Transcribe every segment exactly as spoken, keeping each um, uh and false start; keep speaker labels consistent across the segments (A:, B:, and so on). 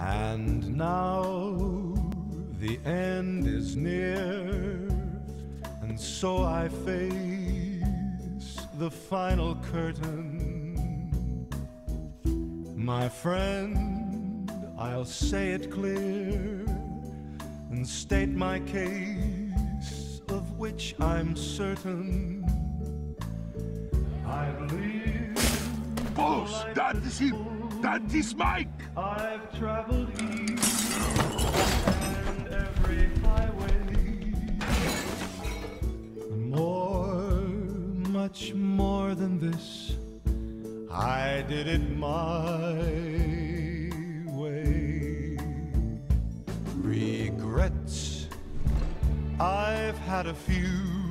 A: And now the end is near, and so I face the final curtain. My friend, I'll say it clear and state my case, of which I'm certain. I believe.
B: Boss, that is him! That is Mike!
A: I've traveled east and every highway, and more, much more than this, I did it my way. Regrets, I've had a few,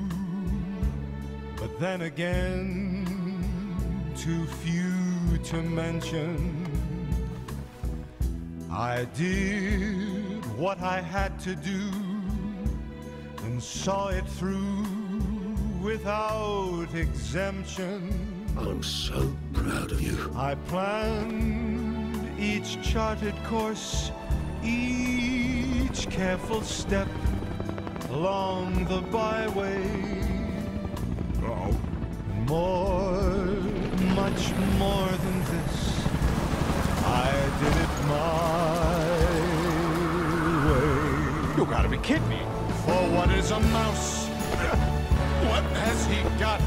A: but then again, too few to mention. I did what I had to do and saw it through without exemption.
B: I'm so proud of you.
A: I planned each charted course, each careful step along the byway.
B: Oh.
A: More, much more than this, I did it my way.
C: You gotta be kidding me.
A: For what is a mouse? What has he got?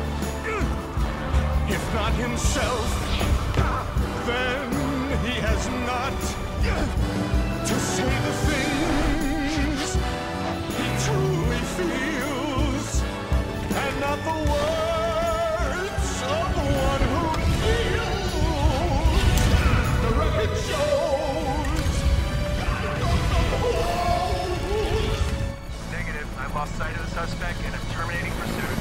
A: If not himself, then he has not to say the things he truly feels, and not the words of one who feels. The record shows.
D: Negative. I lost sight of the suspect and am terminating pursuit.